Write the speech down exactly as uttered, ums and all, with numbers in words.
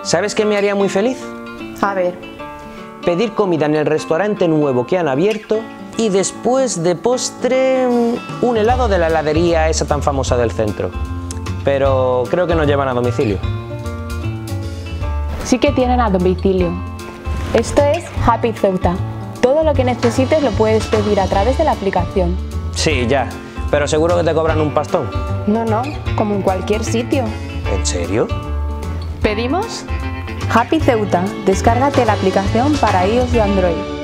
¿Sabes qué me haría muy feliz? A ver. Pedir comida en el restaurante nuevo que han abierto y después de postre un helado de la heladería esa tan famosa del centro. Pero creo que no llevan a domicilio. Sí que tienen a domicilio. Esto es Happy Ceuta. Todo lo que necesites lo puedes pedir a través de la aplicación. Sí, ya. Pero seguro que te cobran un pastón. No, no, como en cualquier sitio. ¿En serio? ¿Pedimos? Happy Ceuta. Descárgate la aplicación para iOS y Android.